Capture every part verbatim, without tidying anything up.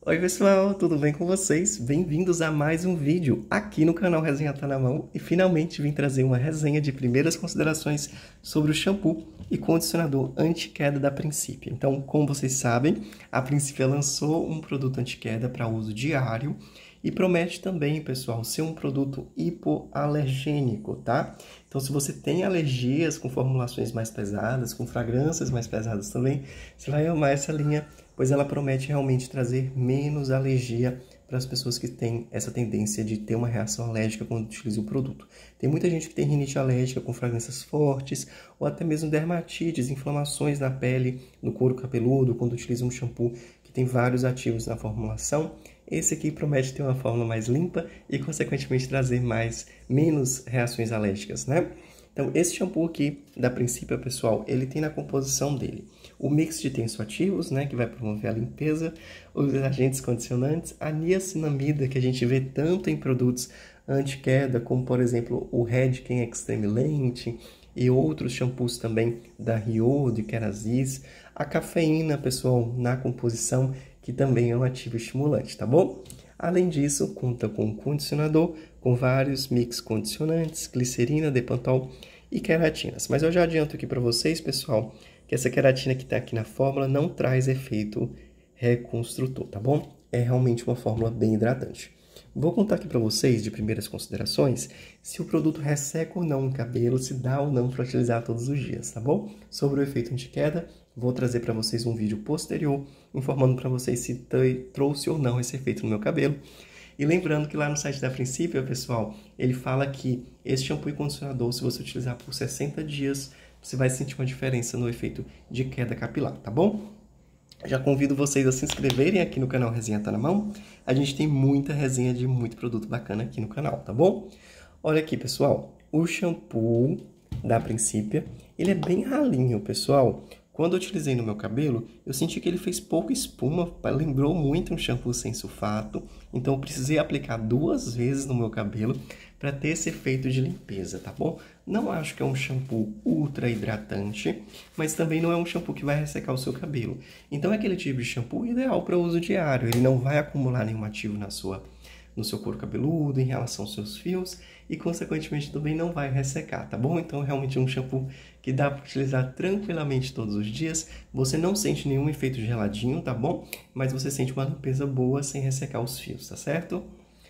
Oi pessoal, tudo bem com vocês? Bem-vindos a mais um vídeo aqui no canal Resenha Tá Na Mão e finalmente vim trazer uma resenha de primeiras considerações sobre o shampoo e condicionador anti-queda da Principia. Então, como vocês sabem, a Principia lançou um produto anti-queda para uso diário e promete também, pessoal, ser um produto hipoalergênico, tá? Então, se você tem alergias com formulações mais pesadas, com fragrâncias mais pesadas também, você vai amar essa linha, pois ela promete realmente trazer menos alergia para as pessoas que têm essa tendência de ter uma reação alérgica quando utilizam o produto. Tem muita gente que tem rinite alérgica com fragrâncias fortes, ou até mesmo dermatites, inflamações na pele, no couro cabeludo, quando utiliza um shampoo que tem vários ativos na formulação. Esse aqui promete ter uma fórmula mais limpa e, consequentemente, trazer mais, menos reações alérgicas, né? Então, esse shampoo aqui, da Principia, pessoal, ele tem na composição dele o mix de tensoativos, né, que vai promover a limpeza, os agentes condicionantes, a niacinamida, que a gente vê tanto em produtos anti-queda, como, por exemplo, o Redken Extreme Lente e outros shampoos também da Rio, de Kerasis, a cafeína, pessoal, na composição, que também é um ativo estimulante, tá bom? Além disso, conta com um condicionador, com vários mix condicionantes, glicerina, Depantol e queratinas. Mas eu já adianto aqui para vocês, pessoal, que essa queratina que está aqui na fórmula não traz efeito reconstrutor, tá bom? É realmente uma fórmula bem hidratante. Vou contar aqui para vocês, de primeiras considerações, se o produto resseca ou não o cabelo, se dá ou não para utilizar todos os dias, tá bom? Sobre o efeito anti-queda, vou trazer para vocês um vídeo posterior, informando para vocês se trouxe ou não esse efeito no meu cabelo. E lembrando que lá no site da Principia, pessoal, ele fala que esse shampoo e condicionador, se você utilizar por sessenta dias, você vai sentir uma diferença no efeito de queda capilar, tá bom? Já convido vocês a se inscreverem aqui no canal Resenha Tá Na Mão. A gente tem muita resenha de muito produto bacana aqui no canal, tá bom? Olha aqui, pessoal, o shampoo da Principia, ele é bem ralinho, pessoal. Quando eu utilizei no meu cabelo, eu senti que ele fez pouca espuma, lembrou muito um shampoo sem sulfato, então eu precisei aplicar duas vezes no meu cabelo para ter esse efeito de limpeza, tá bom? Não acho que é um shampoo ultra hidratante, mas também não é um shampoo que vai ressecar o seu cabelo. Então é aquele tipo de shampoo ideal para uso diário, ele não vai acumular nenhum ativo na sua no seu couro cabeludo, em relação aos seus fios e, consequentemente, também não vai ressecar, tá bom? Então, realmente é um shampoo que dá para utilizar tranquilamente todos os dias. Você não sente nenhum efeito geladinho, tá bom? Mas você sente uma limpeza boa sem ressecar os fios, tá certo?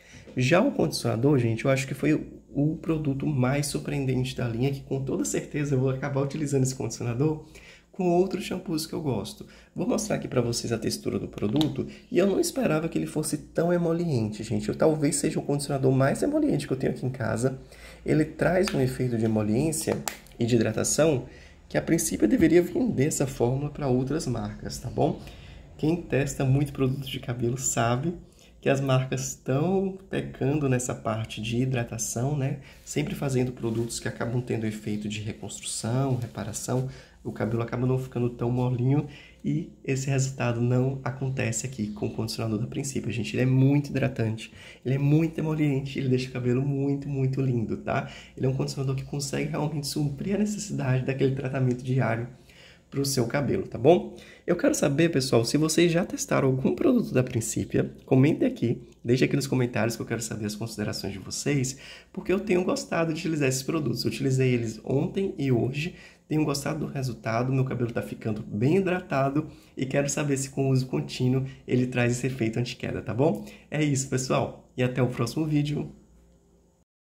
Já o condicionador, gente, eu acho que foi o produto mais surpreendente da linha, que com toda certeza eu vou acabar utilizando esse condicionador com outros shampoos que eu gosto. Vou mostrar aqui para vocês a textura do produto e eu não esperava que ele fosse tão emoliente, gente. Eu talvez seja o condicionador mais emoliente que eu tenho aqui em casa. Ele traz um efeito de emoliência e de hidratação que a princípio deveria vender essa fórmula para outras marcas, tá bom? Quem testa muito produto de cabelo sabe que as marcas estão pecando nessa parte de hidratação, né? Sempre fazendo produtos que acabam tendo efeito de reconstrução, reparação. O cabelo acaba não ficando tão molinho e esse resultado não acontece aqui com o condicionador da Principia, gente. Ele é muito hidratante, ele é muito emoliente, ele deixa o cabelo muito, muito lindo, tá? Ele é um condicionador que consegue realmente suprir a necessidade daquele tratamento diário para o seu cabelo, tá bom? Eu quero saber, pessoal, se vocês já testaram algum produto da Principia, comentem aqui, deixe aqui nos comentários que eu quero saber as considerações de vocês, porque eu tenho gostado de utilizar esses produtos. Eu utilizei eles ontem e hoje, tenho gostado do resultado, meu cabelo está ficando bem hidratado e quero saber se com o uso contínuo ele traz esse efeito anti-queda, tá bom? É isso, pessoal, e até o próximo vídeo.